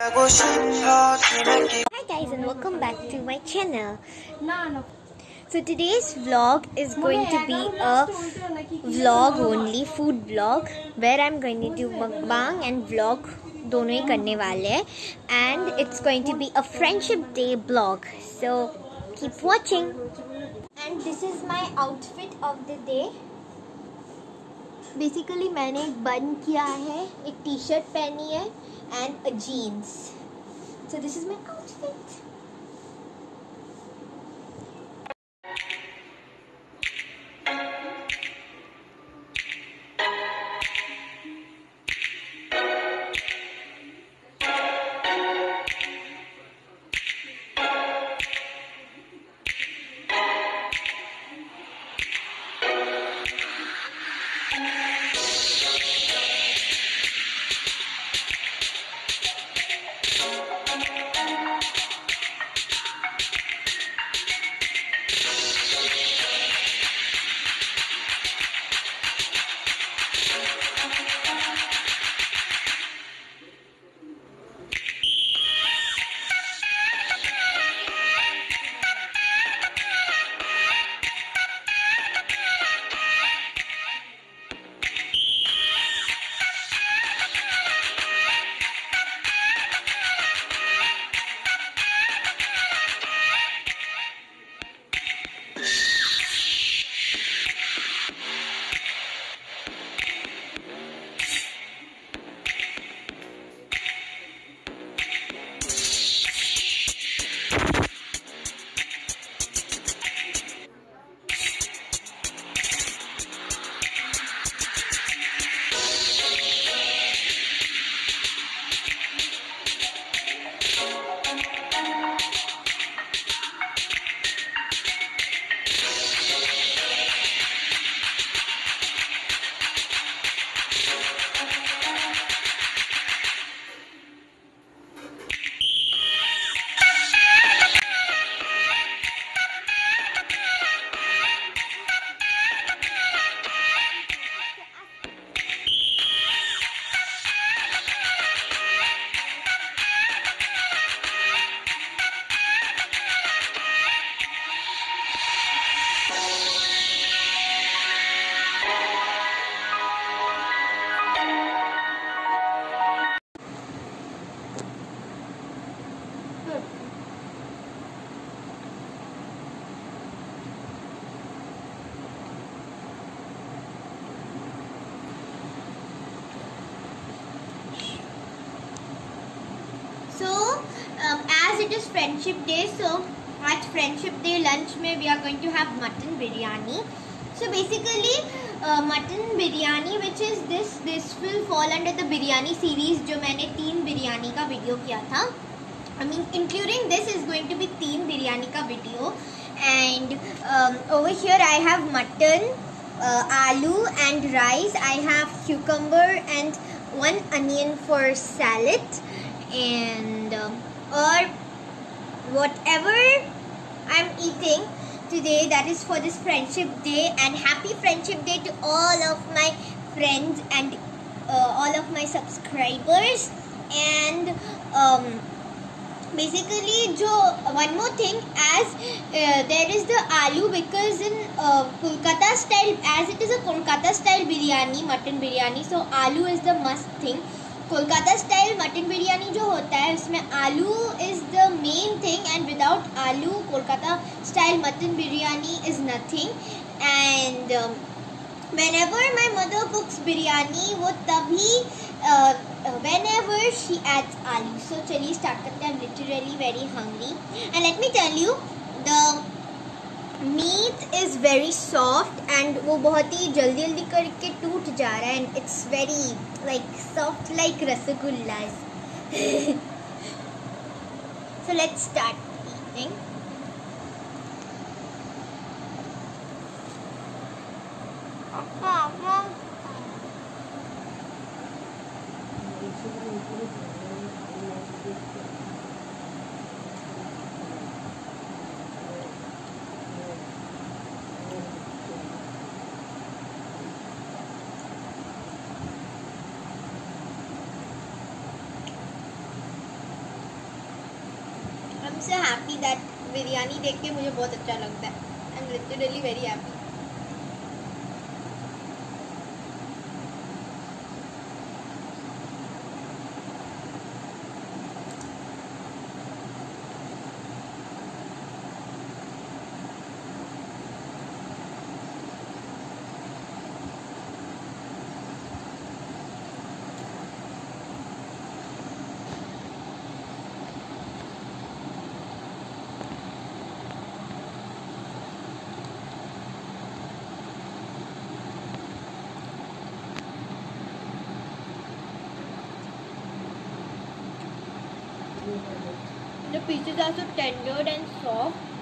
Hi guys and welcome back to my channel. So today's vlog is going to be a vlog only, food vlog, where I'm going to do mukbang and vlog दोनों ही करने वाले हैं, and it's going to be a friendship day vlog. So keep watching. And this is my outfit of the day. Basically मैंने एक बन किया है, एक टी शर्ट पहनी है and a jeans. So this is my outfit. As it is friendship day, so at friendship day lunch में we are going to have mutton biryani. So basically mutton biryani, which is this will fall under the biryani series जो मैंने 3 बिरयानी का video किया था. I mean including this is going to be 3 biryani का video. And over here I have mutton, aloo and rice. I have cucumber and 1 onion for salad, and or whatever I'm eating today, that is for this friendship day. And happy friendship day to all of my friends and all of my subscribers. And basically one more thing, as there is the aloo, because in Kolkata style, as it is a Kolkata style biryani, mutton biryani, so aloo is the must thing. Kolkata style mutton biryani जो होता है उसमें aloo is the main thing, and without aloo Kolkata style mutton biryani is nothing. And whenever my mother cooks biryani, वो तभी whenever she ads आलू. सो चलिए start करते हैं. I am literally very hungry, and let me tell you, the meat is very soft and वो बहुत ही जल्दी जल्दी करके टूट जा रहा है, and it's very like soft like rasgullas. So let's start eating. so happy that biryani देख के मुझे बहुत अच्छा लगता है. I'm literally very happy. The pieces are so tender and soft.